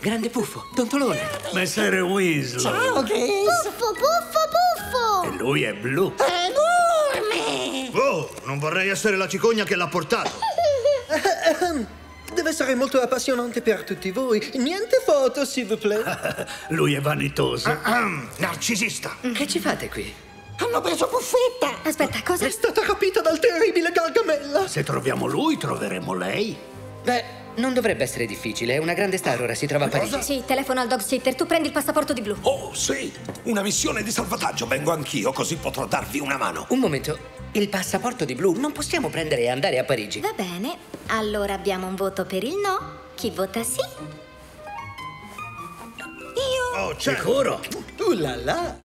grande puffo, tontolone. Messere Weasley. Ciao, Grace. Puffo, puffo, puffo! E lui è blu. Enorme! Oh, non vorrei essere la cicogna che l'ha portato. Deve essere molto appassionante per tutti voi. Niente foto, s'il vous plaît. Lui è vanitoso. Narcisista. Che ci fate qui? Hanno preso Puffetta! Aspetta, cosa? È stata rapita dal terribile Gargamella. Se troviamo lui, troveremo lei. Beh, non dovrebbe essere difficile. È una grande star, ora si trova a Parigi. Sì, telefono al dog sitter. Tu prendi il passaporto di blu. Oh, sì! Una missione di salvataggio. Vengo anch'io, così potrò darvi una mano. Un momento. Il passaporto di blu non possiamo prendere e andare a Parigi. Va bene. Allora abbiamo un voto per il no. Chi vota sì? Oh, certo. Sicuro? La la.